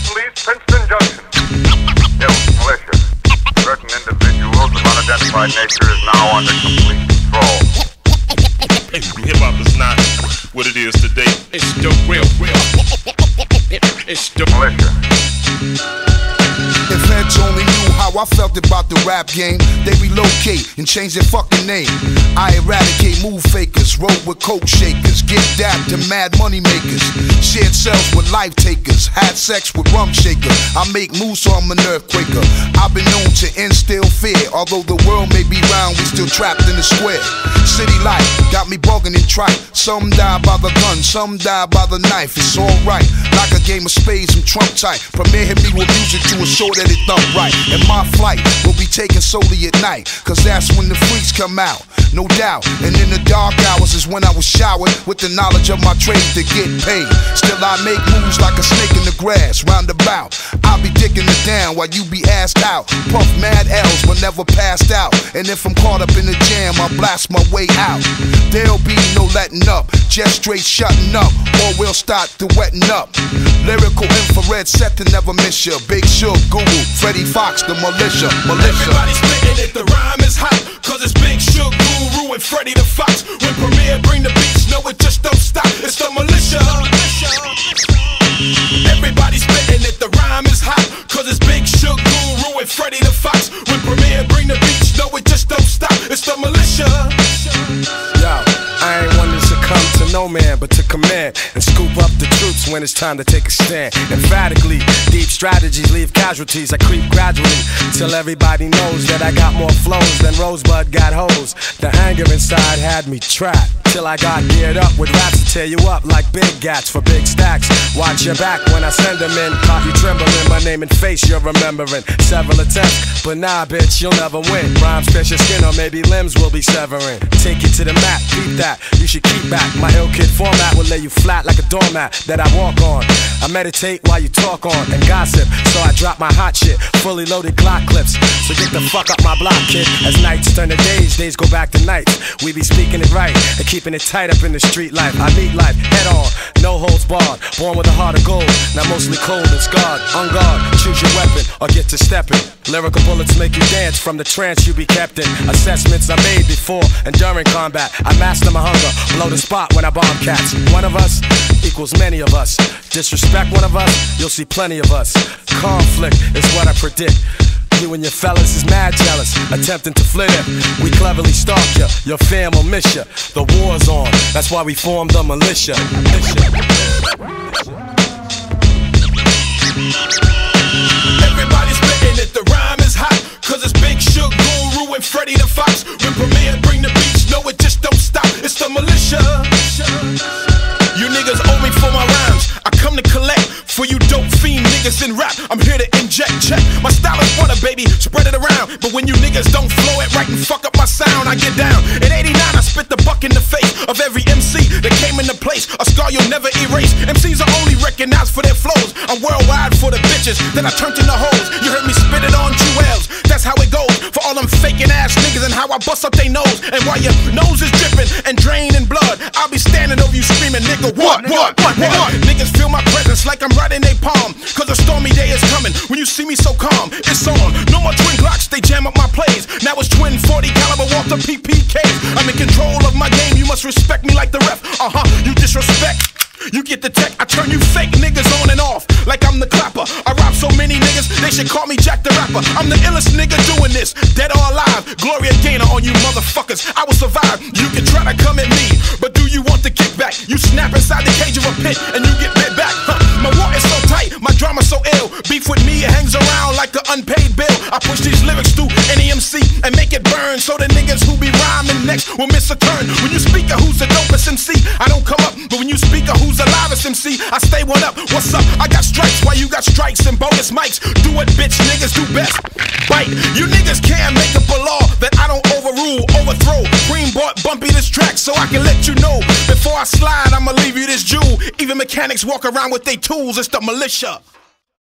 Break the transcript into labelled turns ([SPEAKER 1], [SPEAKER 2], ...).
[SPEAKER 1] Police, Princeton Junction. Hills Militia. Certain individuals of unidentified nature is now under complete control.
[SPEAKER 2] Hip-hop is not what it is today.
[SPEAKER 3] It's the real. It's the
[SPEAKER 1] Militia.
[SPEAKER 4] If heads only knew how I felt about the rap game, they relocate and change their fucking name. I eradicate move fakers, roll with coke shakers, get dapped to mad money makers, shared cells with life takers, had sex with rum shakers. I make moves so I'm an earthquaker. I've been known to instill fear, although the world may be round, we still trapped in the square. City life got me bugging and trite. Some die by the gun, some die by the knife. It's alright, like a game of spades, I'm Trump type. Premier hit me with music to assure that it thump right. And my flight will be taken solely at night, cause that's when the freaks come out, no doubt. And in the dark hours is when I was showered with the knowledge of my trade to get paid. Still I make moves like a snake in the grass, roundabout. I'll be digging it down while you be assed out. Puff mad L's but never passed out. And if I'm caught up in the jam, I'll blast my way out. There'll be no letting up, just straight shutting up, or we'll start to wetting up. Lyrical infrared set to never miss ya. Big Shug, Guru, Freddie Fox, the militia.
[SPEAKER 3] Everybody spitting it, the rhyme is hot, cause it's Big Shug, Guru, and Freddie the Fox. When Premier bring the beats, no it just don't stop. It's the militia. Everybody spitting it, the rhyme is hot, cause it's Big Shug, Guru, and Freddie the Fox. When Premier bring the beats, no it just don't stop. It's the militia.
[SPEAKER 5] Yo, I ain't one to succumb to no man, but to command and scoop up the troops when it's time to take a stand. Emphatically, deep strategies leave casualties. I creep gradually till everybody knows that I got more flows than Rosebud got hoes. The anger inside had me trapped till I got geared up with raps to tear you up like big gats for big stacks. Watch your back when I send them in. Caught you trembling, my name and face you're remembering. Several attempts, but nah bitch, you'll never win. Rhymes pierce your skin or maybe limbs will be severing. Take you to the map, keep that, you should keep back. My ill kid format will lay you flat like a doormat that I walk on. I meditate while you talk on and gossip, so I drop my hot shit, fully loaded Glock clips. So get the fuck up my block, kid. As nights turn to days, days go back to nights. We be speaking it right and keeping it tight up in the street life. I meet life head on, no holds barred. Born with a heart of gold, now mostly cold and scarred. On guard, choose your weapon or get to stepping. Lyrical bullets make you dance from the trance you be kept in. Assessments I made before and during combat. I master my hunger, blow the spot when I bomb cats. One of us equals many of us. Disrespect one of us, you'll see plenty of us. Conflict is what I predict. You and your fellas is mad jealous, attempting to flit it. We cleverly stalk ya, your fam will miss ya. The war's on, that's why we formed the militia.
[SPEAKER 3] Everybody spitting it, the rhyme is hot, cause it's Big Shug, Guru, and Freddie the Fox. When Premier bring the beats, no it just don't stop. It's the militia. You niggas owe me for my rhymes, I come to collect. For you dope fiend niggas in rap, I'm here to inject, check. My style is butter, baby, spread it around. But when you niggas don't flow it right and fuck up my sound, I get down. In 89, I spit the buck in the face of every MC that came into place. A scar you'll never erase. MCs are only recognized for their flows. I'm worldwide for the bitches that I turned into hoes. You heard me spit it on jewels, that's how it goes. For all them faking ass niggas and how I bust up they nose. And while your nose is dripping and draining blood, I'll be standing over you screaming, nigga, what? Niggas feel my presence like I'm right in they palm, cause a stormy day is coming. When you see me so calm, it's on. No more twin Glocks, they jam up my plays. Now it's twin 40 caliber Walther PPKs. I'm in control of my game, you must respect me like the ref. You disrespect, you get the tech. I turn you fake niggas on and off like I'm the clapper. I rob so many niggas, they should call me Jack the Rapper. I'm the illest nigga doing this, dead or alive. Gloria Gaynor on you motherfuckers, I will survive. You can try to come at me, but do you want the kickback? You snap inside the cage of a pit and you get bit back. My war is so tight, my drama so ill. Beef with me, it hangs around like an unpaid bill. I push these lyrics through any MC and make it burn, so the niggas who be rhyming next will miss a turn. When you speak of who's the dopest MC, I don't come up. But when you speak of who's the livest MC, I stay one up. What's up? I got strikes while you got strikes and bonus mics. Do what bitch niggas do best, bite. You niggas can't make up a law that I don't overrule, overthrow. Green bought Bumpy this track so I can let you know. Before I slide, I'ma leave you this jewel. Even mechanics walk around with their tools, it's the militia.